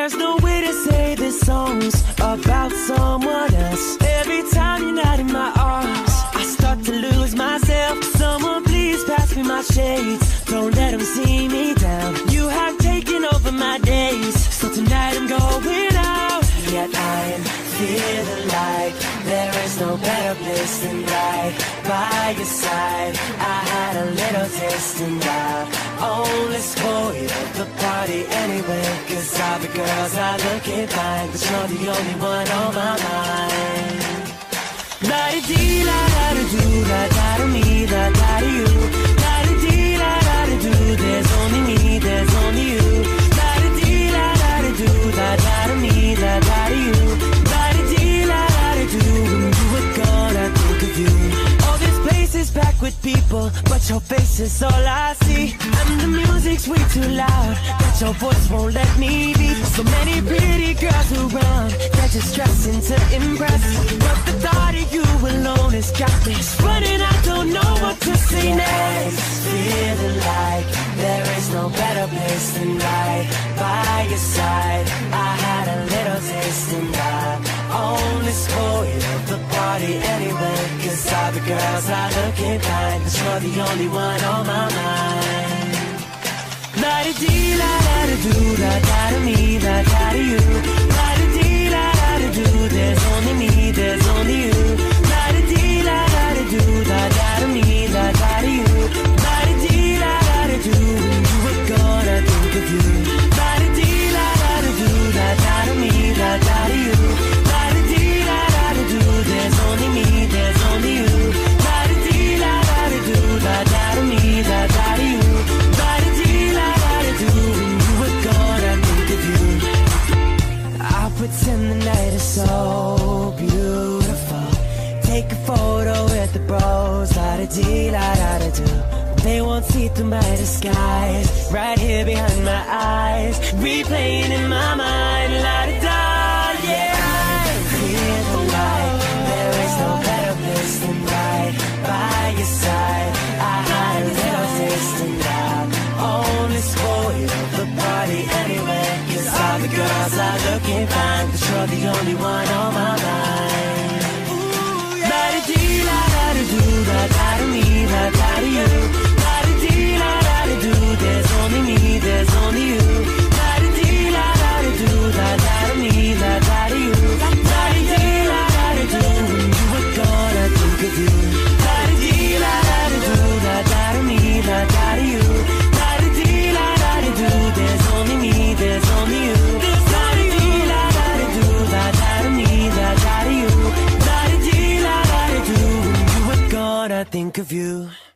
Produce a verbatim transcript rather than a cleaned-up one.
There's no way to say this song's about someone else. Every time you're not in my arms, I start to lose myself. Someone please pass me my shades, don't let them see me down. You have taken over my days, so tonight I'm going out. Yet I'm feeling like there is no better place than right by your side. I had a little taste and I only spoiled the party anyway, cause all the girls are looking fine, but you're the only one on my mind. La-di-dee, la-da-da-doo, la-da-da-me, la-da-da-you, la-di-dee, la-da-da-doo, there's only me, there's only you. La-di-dee, la-da-da-doo, la-da-da-me, la-da-da-you, la-di-dee, la-da-da-doo, when you were gone I think of you. All this place is packed with people, but your face is all I see. And the music's way too loud, but your voice won't let me be. So many pretty girls around, they're just dressing to impress, but the thought of you alone has got me running. I don't know what to say next. Feeling like there is no better place than right by your side. I had a little taste and I only spoiled the party anyway, cause all the girls are looking fine, but you're the only one on my mind. La-di-dee, la-da-da-doo, la-da-da-me, la-da-da-you, la-di-dee, la-da-da-doo, there's only me, there's only you. La-di-dee, la-da-da-doo, la-da-da-me, la-da-da-you, la-di-dee, la-da-da-doo, when you were gone I think of you. La-di-dee, la-da-da-doo, la-da-da-me, la-da-da-you, la-di-dee, la-da-da-doo, there's only me, there's only you. La-di-dee, la-da-da-doo, la-da-da-me, la-da-da-you, la-di-dee, la-da-da-doo, when you were gone I think of you. I'll pretend the night is so beautiful, take a photo with the bros, la-da-dee, la-da-da-doo. They won't see through my disguise, right here behind my eyes, replaying in my mind, la-da-da, yeah. I feel like there is no better place than right by your side. I had a little taste and I only spoiled the party anyway, cause all the girls are looking fine, but you're the only one on my mind. La-di-dee, la-da-da-doo, la-da-da-me, la-da-da-you, la-di-dee, la-da-da-doo, there's only me, there's only you. La-di-dee, la-da-da-doo, la-da-da-me, la-da-da-you, la-di-dee, la-da-da-doo, when you were gone I think of you. La-di-dee, la-da-da-doo, la-da-da-me, la-da-da-you, la-di-dee, la-da-da-doo, there's only me, there's only you. La-di-dee, la-da-da-doo, la-da-da-me, la-da-da-you, la-di-dee, la-da-da-doo, when you were gone I think of you.